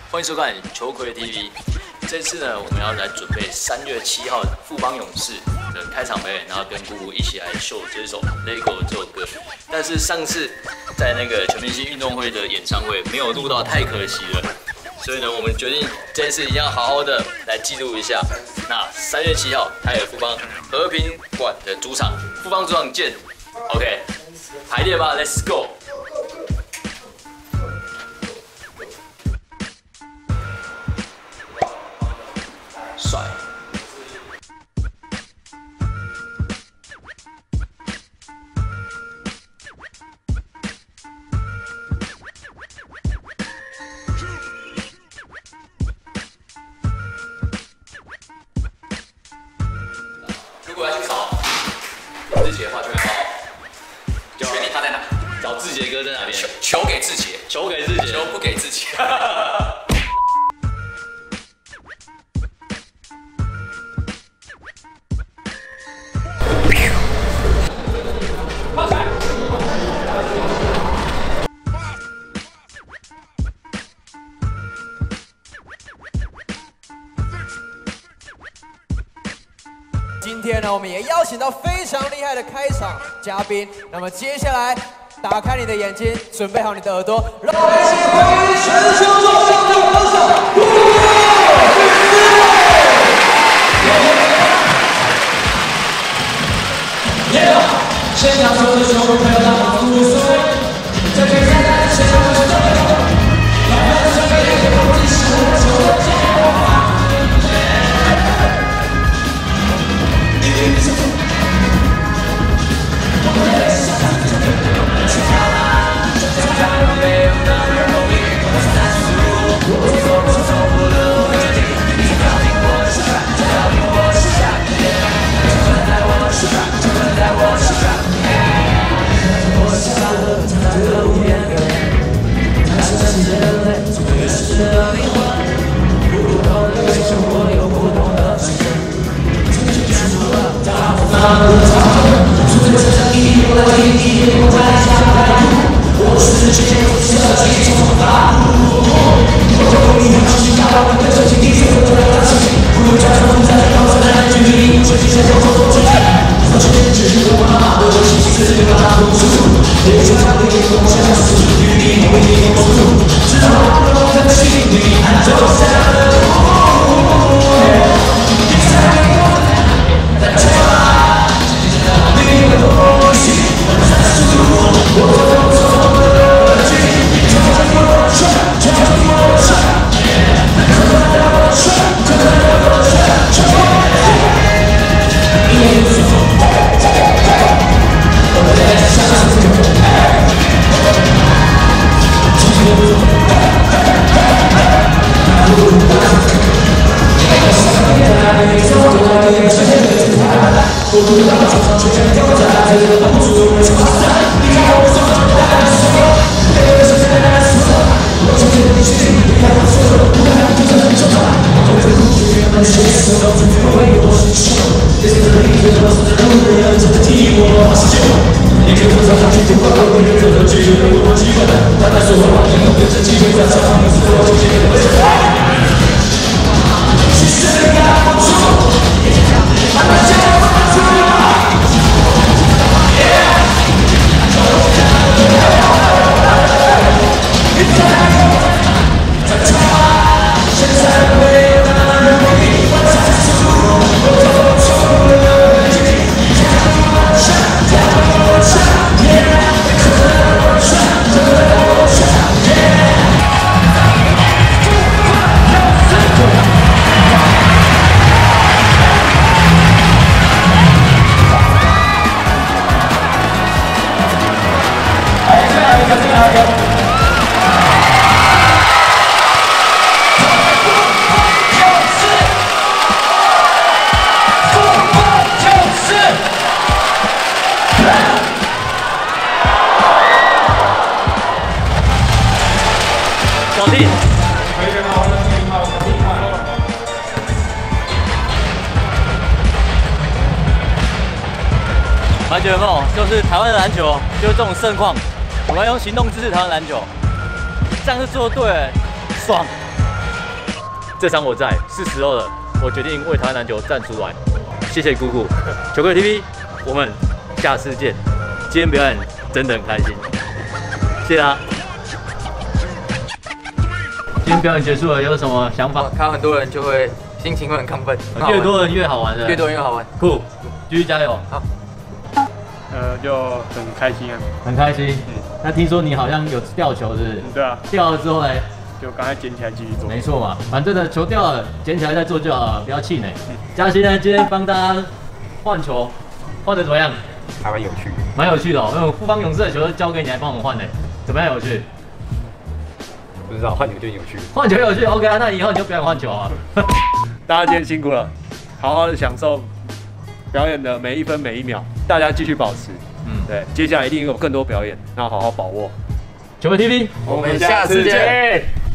欢迎收看球魁 TV。这次呢，我们要来准备3月7号富邦勇士的开场表演，然后跟姑姑一起来秀这首《Lego》这首歌。但是上次在那个全明星运动会的演唱会没有录到，太可惜了。所以呢，我们决定这次一定要好好的来记录一下。那3月7号，台北富邦和平馆的主场，富邦主场见。OK， 排练吧 ，Let's go。 帅！如果要去找志杰的话，就会找确定他在哪？找志杰哥在哪边？球给志杰，球给志杰，球不给志杰。 今天呢，我们也邀请到非常厉害的开场嘉宾。那么接下来，打开你的眼睛，准备好你的耳朵，让我们一起欢迎全球最强的歌手姑姑。现场所有的球迷朋友，大家好，我是苏威。这比赛的现场是这样的，老板准备给我们10个球的节奏。 完全有没有？就是台湾的篮球，就是这种盛况，我们要用行动支持台湾篮球，这样是做对了，爽。 这场我在，是时候了，我决定为台湾篮球站出来。谢谢姑姑，球队 TV， 我们下次见。今天表演真的很开心，谢谢啊。今天表演结束了，有什么想法？ 看很多人就会心情会很亢奋， 越多人越好玩的， 越多人越好玩。 酷，继续加油。 好。 就很开心啊， 很开心。那听说你好像有吊球，是不是？ 对啊。 吊了之后呢？ 就赶快捡起来继续做。 没错嘛，反正的球掉了，捡起来再做就好了，不要气馁。嘉欣呢，今天帮大家换球，换的怎么样？ 还蛮有趣的， 蛮有趣的哦。因为富邦勇士的球交给你来帮我们换的，怎么样有趣？ 不知道换球就有趣。 换球有趣 ，OK 啊，那以后你就表演换球啊。 大家今天辛苦了，好好的享受表演的每一分每一秒，大家继续保持。对，接下来一定有更多表演，那好好把握。 球队 TV， 我们下次见。